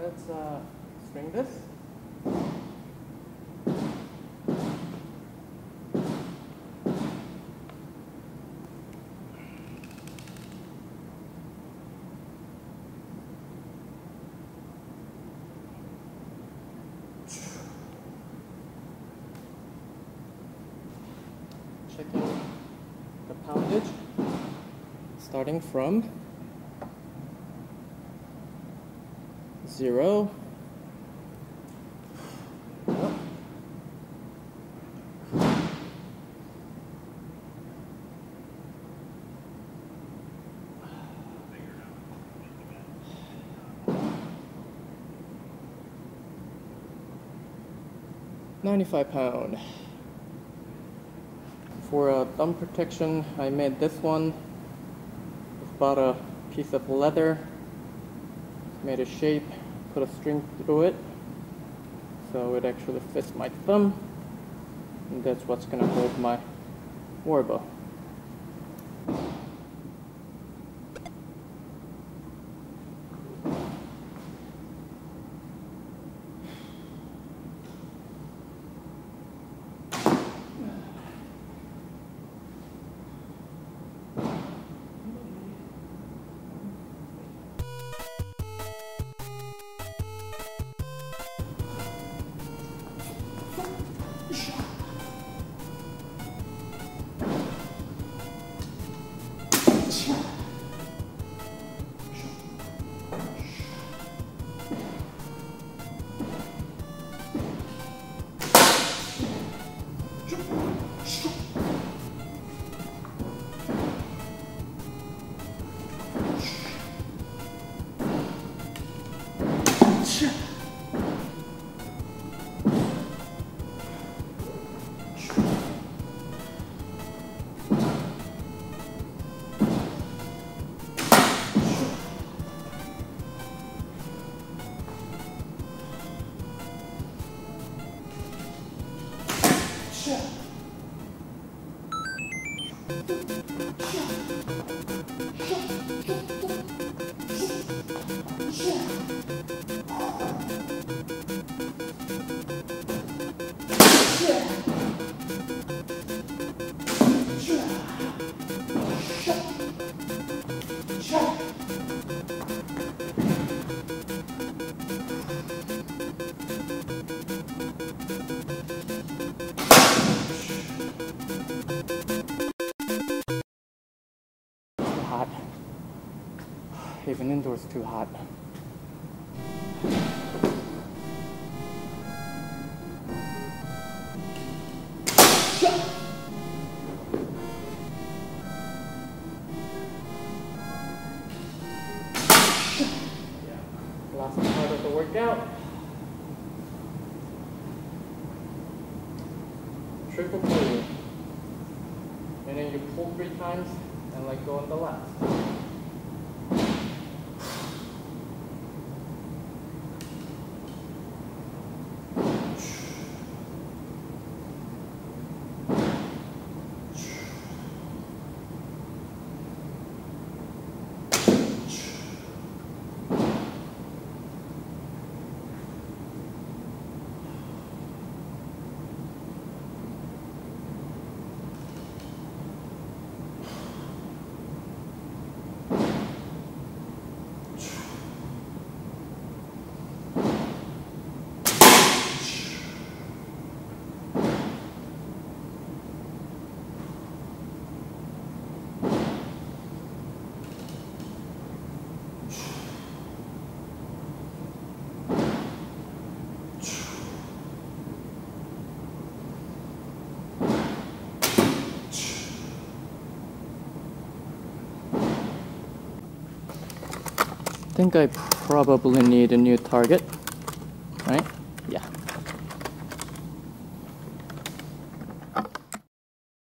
let's string this. Checking the poundage, starting from 0. Oh. £95. For thumb protection, I made this one. Just bought a piece of leather, made a shape, put a string through it, so it actually fits my thumb, and that's what's gonna hold my warbow. Hot. Even indoors too hot. Last part of the workout. Triple pull. And then you pull 3 times and let go on the last. I think I probably need a new target, right? Yeah.